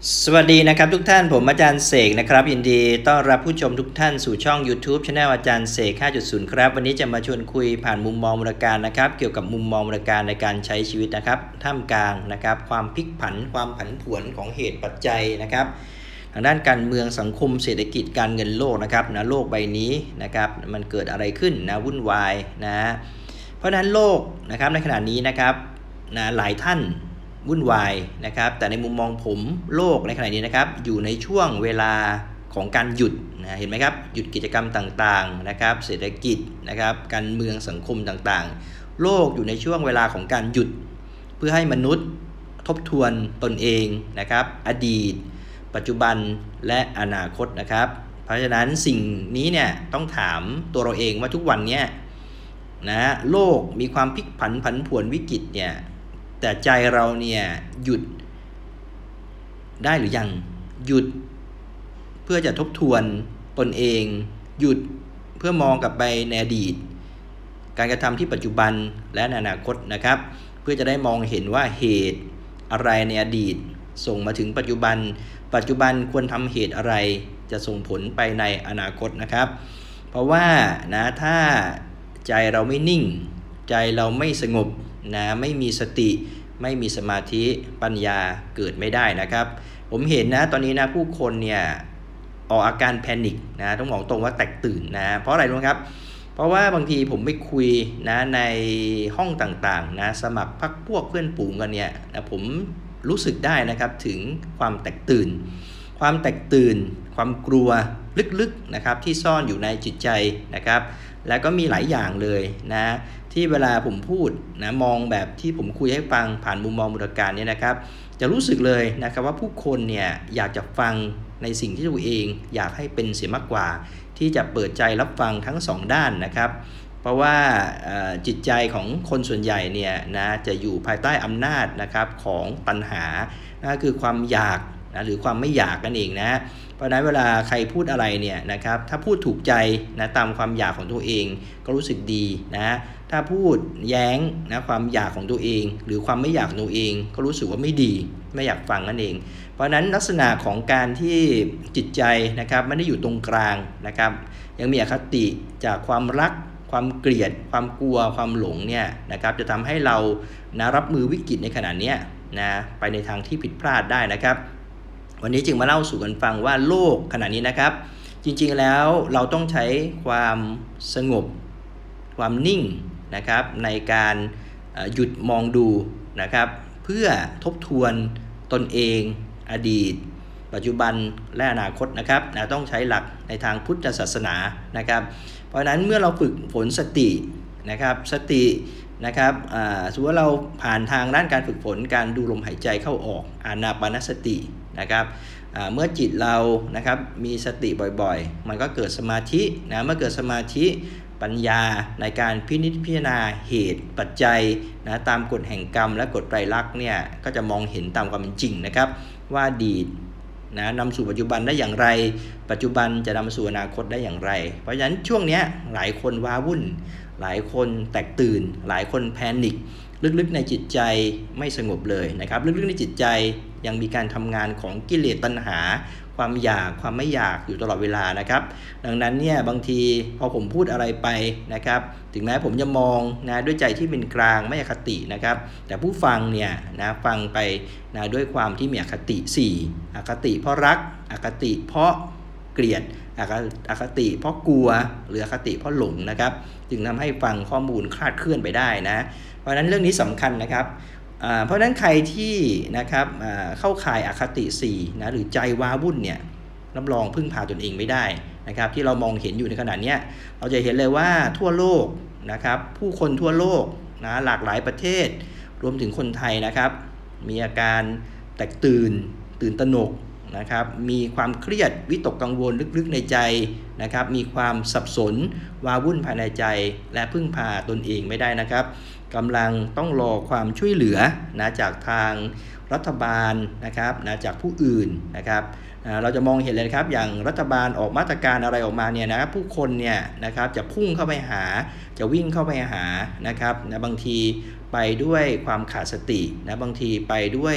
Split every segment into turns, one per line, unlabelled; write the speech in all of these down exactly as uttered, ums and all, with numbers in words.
สวัสดีนะครับทุกท่านผมอาจารย์เสกนะครับยินดีต้อนรับผู้ชมทุกท่านสู่ช่อง YouTube Channel อาจารย์เสก ห้าจุดศูนย์ ครับวันนี้จะมาชวนคุยผ่านมุมมองมูลการนะครับเกี่ยวกับมุมมองมูลการในการใช้ชีวิตนะครับท่ามกลางนะครับความพลิกผันความผันผวนของเหตุปัจจัยนะครับทางด้านการเมืองสังคมเศรษฐกิจการเงินโลกนะครับนะโลกใบนี้นะครับมันเกิดอะไรขึ้นนะวุ่นวายนะเพราะฉะนั้นโลกนะครับในขณะนี้นะครับนะหลายท่านวุ่นวายนะครับแต่ในมุมมองผมโลกในขณะนี้นะครับอยู่ในช่วงเวลาของการหยุดนะเห็นไหมครับหยุดกิจกรรมต่างๆนะครับเศรษฐกิจนะครับการเมืองสังคมต่างๆโลกอยู่ในช่วงเวลาของการหยุดเพื่อให้มนุษย์ทบทวนตนเองนะครับอดีตปัจจุบันและอนาคตนะครับเพราะฉะนั้นสิ่งนี้เนี่ยต้องถามตัวเราเองว่าทุกวันเนี้ยนะโลกมีความพลิกผันผันผวนวิกฤตเนี่ยแต่ใจเราเนี่ยหยุดได้หรือยังหยุดเพื่อจะทบทวนตนเองหยุดเพื่อมองกลับไปในอดีตการกระทำที่ปัจจุบันและในอนาคตนะครับเพื่อจะได้มองเห็นว่าเหตุอะไรในอดีตส่งมาถึงปัจจุบันปัจจุบันควรทำเหตุอะไรจะส่งผลไปในอนาคตนะครับเพราะว่านะถ้าใจเราไม่นิ่งใจเราไม่สงบนะไม่มีสติไม่มีสมาธิปัญญาเกิดไม่ได้นะครับผมเห็นนะตอนนี้นะผู้คนเนี่ยออกอาการแพนิคนะต้องบอกตรงว่าแตกตื่นนะเพราะอะไรรู้ไหมครับเพราะว่าบางทีผมไปคุยนะในห้องต่างๆนะสมัครพรรคพวกเพื่อนฝูงกันเนี่ยนะผมรู้สึกได้นะครับถึงความแตกตื่นความแตกตื่นความกลัวลึกๆนะครับที่ซ่อนอยู่ในจิตใจนะครับแล้วก็มีหลายอย่างเลยนะที่เวลาผมพูดนะมองแบบที่ผมคุยให้ฟังผ่านมุมมองมูลการเนี่ยนะครับจะรู้สึกเลยนะครับว่าผู้คนเนี่ยอยากจะฟังในสิ่งที่ตัวเองอยากให้เป็นเสียมากกว่าที่จะเปิดใจรับฟังทั้งสองด้านนะครับเพราะว่าจิตใจของคนส่วนใหญ่เนี่ยนะจะอยู่ภายใต้อำนาจนะครับของตัณหานะคือความอยากนะหรือความไม่อยากนั่นเองนะเพราะฉะนั้นเวลาใครพูดอะไรเนี่ยนะครับถ้าพูดถูกใจนะตามความอยากของตัวเองก็รู้สึกดีนะถ้าพูดแย้งนะความอยากของตัวเองหรือความไม่อยากของตัวเองก็รู้สึกว่าไม่ดีไม่อยากฟังนั่นเองเพราะฉะนั้นลักษณะของการที่จิตใจนะครับไม่ได้อยู่ตรงกลางนะครับยังมีอคติจากความรักความเกลียดความกลัวความหลงเนี่ยนะครับจะทำให้เรานะรับมือวิกฤตในขณะนี้นะไปในทางที่ผิดพลาดได้นะครับวันนี้จึงมาเล่าสู่กันฟังว่าโลกขณะนี้นะครับจริงๆแล้วเราต้องใช้ความสงบความนิ่งนะครับในการหยุดมองดูนะครับเพื่อทบทวนตนเองอดีตปัจจุบันและอนาคตนะครับนะต้องใช้หลักในทางพุทธศาสนานะครับเพราะฉะนั้นเมื่อเราฝึกฝนสตินะครับสตินะครับสมมติว่าเราผ่านทางด้านการฝึกฝนการดูลมหายใจเข้าออกอานาปานสตินะครับเมื่อจิตเรานะครับมีสติบ่อยๆมันก็เกิดสมาธินะเมื่อเกิดสมาธิปัญญาในการพินิจพิจารณาเหตุปัจจัยนะตามกฎแห่งกรรมและกฎไตรลักษณ์เนี่ยก็จะมองเห็นตามความเป็นจริงนะครับว่าอดีตนะนำสู่ปัจจุบันได้อย่างไรปัจจุบันจะนำสู่อนาคตได้อย่างไรเพราะฉะนั้นช่วงนี้หลายคนว้าวุ่นหลายคนแตกตื่นหลายคนแพนิคลึกๆในจิตใจไม่สงบเลยนะครับลึกๆในจิตใจยังมีการทำงานของกิเลสตัณหาความอยากความไม่อยากอยู่ตลอดเวลานะครับดังนั้นเนี่ยบางทีพอผมพูดอะไรไปนะครับถึงแม้ผมจะมองนะด้วยใจที่เป็นกลางไม่อคตินะครับแต่ผู้ฟังเนี่ยนะฟังไปนะด้วยความที่มีอคติสี่อคติเพราะรักอคติเพราะเกลียดอคติเพราะกลัวหรืออคติเพราะหลงนะครับจึงทำให้ฟังข้อมูลคลาดเคลื่อนไปได้นะเพราะฉะนั้นเรื่องนี้สำคัญนะครับเพราะฉะนั้นใครที่นะครับเข้าข่ายอคติสี่นะหรือใจว้าวุ่นเนี่ยรับรองพึ่งพาตนเองไม่ได้นะครับที่เรามองเห็นอยู่ในขณะนี้เราจะเห็นเลยว่าทั่วโลกนะครับผู้คนทั่วโลกนะหลากหลายประเทศรวมถึงคนไทยนะครับมีอาการแตกตื่นตื่นตระหนกนะครับมีความเครียดวิตกกังวลลึกๆในใจนะครับมีความสับสนว้าวุ่นภายในใจและพึ่งพาตนเองไม่ได้นะครับกำลังต้องรอความช่วยเหลือนะจากทางรัฐบาลนะครับนะจากผู้อื่นนะครับเราจะมองเห็นเลยครับอย่างรัฐบาลออกมาตรการอะไรออกมาเนี่ยนะครับผู้คนเนี่ยนะครับจะพุ่งเข้าไปหาจะวิ่งเข้าไปหานะครับนะบางทีไปด้วยความขาดสตินะบางทีไปด้วย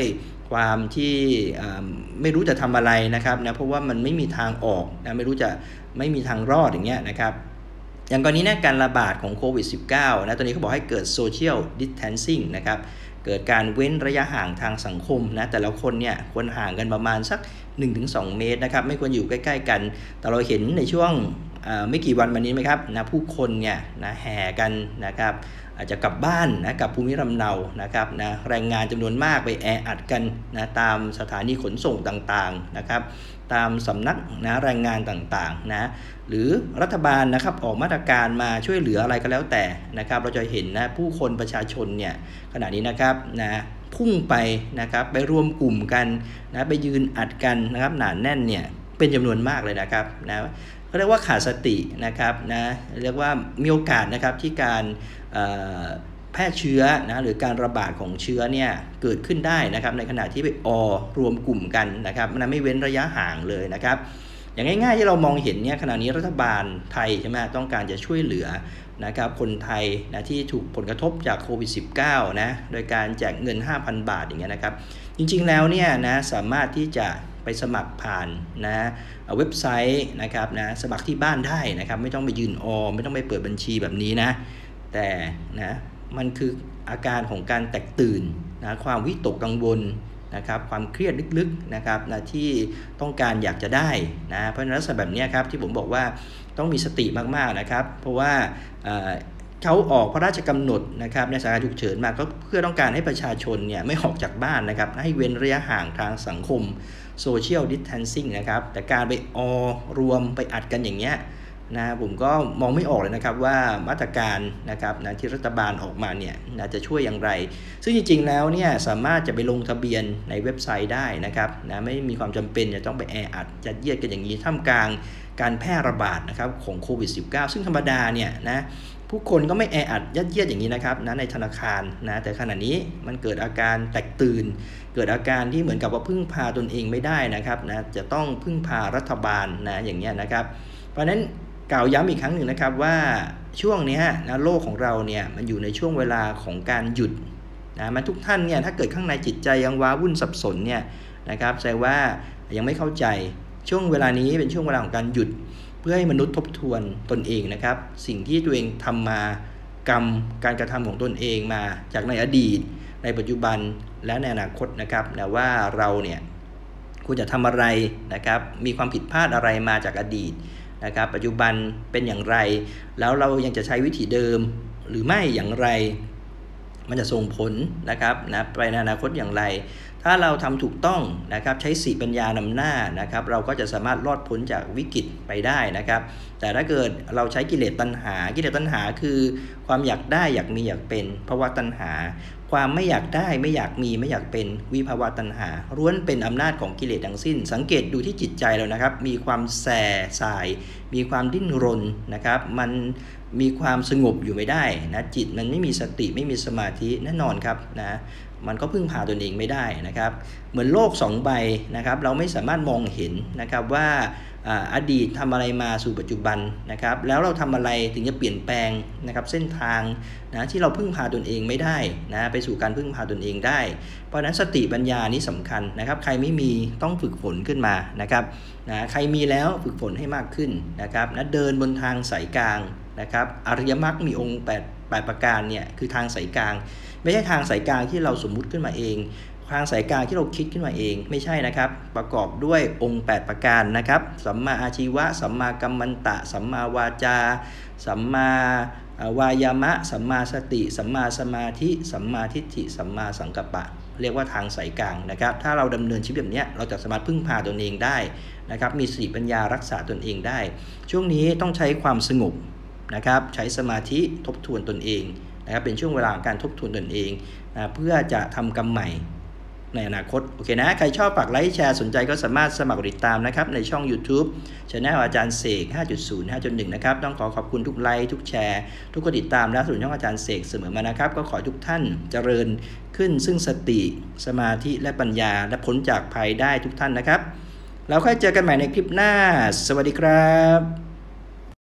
ความที่ไม่รู้จะทำอะไรนะครับนะเพราะว่ามันไม่มีทางออกนะไม่รู้จะไม่มีทางรอดอย่างเงี้ยนะครับอย่างกรณีนี้การระบาดของโควิด สิบเก้า นะตอนนี้เขาบอกให้เกิด social distancing นะครับเกิดการเว้นระยะห่างทางสังคมนะแต่ละคนเนี่ยควรห่างกันประมาณสัก หนึ่งถึงสอง เมตรนะครับไม่ควรอยู่ใกล้ๆกันแต่เราเห็นในช่วงไม่กี่วันมานี้ไหมครับนะผู้คนเนี่ยนะแห่กันนะครับอาจจะกลับบ้านนะกับภูมิลำเนานะครับนะแรงงานจำนวนมากไปแออัดกันนะตามสถานีขนส่งต่างๆนะครับตามสำนักนะแรงงานต่างๆนะหรือรัฐบาลนะครับออกมาตรการมาช่วยเหลืออะไรก็แล้วแต่นะครับเราจะเห็นนะผู้คนประชาชนเนี่ยขณะนี้นะครับนะพุ่งไปนะครับไปรวมกลุ่มกันนะไปยืนอัดกันนะครับหนาแน่นเนี่ยเป็นจำนวนมากเลยนะครับนะเขาเรียกว่าขาดสตินะครับนะเรียกว่ามีโอกาสนะครับที่การแพร่เชื้อนะหรือการระบาดของเชื้อเนี่ยเกิดขึ้นได้นะครับในขณะที่ไปออรวมกลุ่มกันนะครับมันไม่เว้นระยะห่างเลยนะครับอย่างง่ายๆที่เรามองเห็นเนี่ยขณะนี้รัฐบาลไทยใช่ไหมต้องการจะช่วยเหลือนะครับคนไทยนะที่ถูกผลกระทบจากโควิด สิบเก้า นะโดยการแจกเงิน ห้าพัน บาทอย่างเงี้ยนะครับจริงๆแล้วเนี่ยนะสามารถที่จะไปสมัครผ่านนะเว็บไซต์นะครับนะสมัครที่บ้านได้นะครับไม่ต้องไปยืนออไม่ต้องไปเปิดบัญชีแบบนี้นะแต่นะมันคืออาการของการแตกตื่นนะความวิตกกังวลนะครับความเครียดลึกๆนะครับนะที่ต้องการอยากจะได้นะเพราะฉะนั้นลักษณะแบบนี้ครับที่ผมบอกว่าต้องมีสติมากๆนะครับเพราะว่าเขาออกพระราชกำหนดนะครับในสถานการณ์ฉุกเฉินมาก็เพื่อต้องการให้ประชาชนเนี่ยไม่ออกจากบ้านนะครับให้เว้นระยะห่างทางสังคม social distancing นะครับแต่การไปออรวมไปอัดกันอย่างเงี้ยนะผมก็มองไม่ออกเลยนะครับว่ามาตรการนะครับนะที่รัฐบาลออกมาเนี่ยนะจะช่วยอย่างไรซึ่งจริงๆแล้วเนี่ยสามารถจะไปลงทะเบียนในเว็บไซต์ได้นะครับนะไม่มีความจำเป็นจะต้องไปแออัดยัดเยียดกันอย่างนี้ท่ามกลางการแพร่ระบาดนะครับของโควิด สิบเก้า ซึ่งธรรมดาเนี่ยนะผู้คนก็ไม่แออัดยัดเยียดอย่างนี้นะครับนะในธนาคารนะแต่ขณะนี้มันเกิดอาการแตกตื่นเกิดอาการที่เหมือนกับว่าพึ่งพาตนเองไม่ได้นะครับนะจะต้องพึ่งพารัฐบาลนะอย่างเงี้ยนะครับเพราะนั้นกล่าวย้ำอีกครั้งหนึ่งนะครับว่าช่วงนี้นะโลกของเราเนี่ยมันอยู่ในช่วงเวลาของการหยุดนะมันทุกท่านเนี่ยถ้าเกิดข้างในจิตใจยังว้าวุ่นสับสนเนี่ยนะครับแสดงว่ายังไม่เข้าใจช่วงเวลานี้เป็นช่วงเวลาของการหยุดเพื่อให้มนุษย์ทบทวนตนเองนะครับสิ่งที่ตัวเองทำมากรรมการกระทำของตนเองมาจากในอดีตในปัจจุบันและในอนาคตนะครับนะว่าเราเนี่ยควรจะทำอะไรนะครับมีความผิดพลาดอะไรมาจากอดีตนะครับปัจจุบันเป็นอย่างไรแล้วเรายังจะใช้วิธีเดิมหรือไม่อย่างไรมันจะส่งผลนะครับนะไปในอนาคตอย่างไรถ้าเราทำถูกต้องนะครับใช้สติปัญญานำหน้านะครับเราก็จะสามารถรอดพ้นจากวิกฤตไปได้นะครับแต่ถ้าเกิดเราใช้กิเลสตัณหากิเลสตัณหาคือความอยากได้อยากมีอยากเป็นภวตัณหาความไม่อยากได้ไม่อยากมีไม่อยากเป็นวิภวตัณหาล้วนเป็นอำนาจของกิเลสทั้งสิ้นสังเกตดูที่จิตใจเรานะครับมีความแส่สายมีความดิ้นรนนะครับมันมีความสงบอยู่ไม่ได้นะจิตมันไม่มีสติไม่มีสมาธิแน่นอนครับนะมันก็พึ่งพาตนเองไม่ได้นะครับเหมือนโลกสองใบนะครับเราไม่สามารถมองเห็นนะครับว่าอดีตทำอะไรมาสู่ปัจจุบันนะครับแล้วเราทำอะไรถึงจะเปลี่ยนแปลงนะครับเส้นทางนะที่เราพึ่งพาตนเองไม่ได้นะไปสู่การพึ่งพาตนเองได้เพราะฉะนั้นสติปัญญานี้สำคัญนะครับใครไม่มีต้องฝึกฝนขึ้นมานะครับนะใครมีแล้วฝึกฝนให้มากขึ้นนะครับนะเดินบนทางสายกลางนะครับอริยมรรคมีองค์แปด แปดประการเนี่ยคือทางสายกลางไม่ใช่ทางสายกลางที่เราสมมุติขึ้นมาเองทางสายกลางที่เราคิดขึ้นมาเองไม่ใช่นะครับประกอบด้วยองค์แปดประการนะครับสัมมาอาชีวะสัมมากัมมันตะสัมมาวาจาสัมมาวายามะสัมมาสติสัมมาสมาธิสัมมาทิฏฐิสัมมาสังกัปปะเรียกว่าทางสายกลางนะครับถ้าเราดำเนินชีวิตแบบนี้เราจะสามารถพึ่งพาตนเองได้นะครับมีสติปัญญารักษาตนเองได้ช่วงนี้ต้องใช้ความสงบนะครับใช้สมาธิทบทวนตนเองนะครับเป็นช่วงเวลาการทบทวนตนเองนะเพื่อจะทำกรรมใหม่ในอนาคตโอเคนะใครชอบฝากไลค์แชร์สนใจก็สามารถสมัครติดตามนะครับในช่อง YouTube Channel อาจารย์เสก ห้าจุดศูนย์ ห้าจุดหนึ่ง นะครับต้องขอขอบคุณทุกไลค์ทุกแชร์ทุกกดติดตามและสนับสนุนช่องอาจารย์เสกเสมอมานะครับก็ขอทุกท่านเจริญขึ้นซึ่งสติสมาธิและปัญญาและพ้นจากภัยได้ทุกท่านนะครับแล้วค่อยเจอกันใหม่ในคลิปหน้าสวัสดีครับ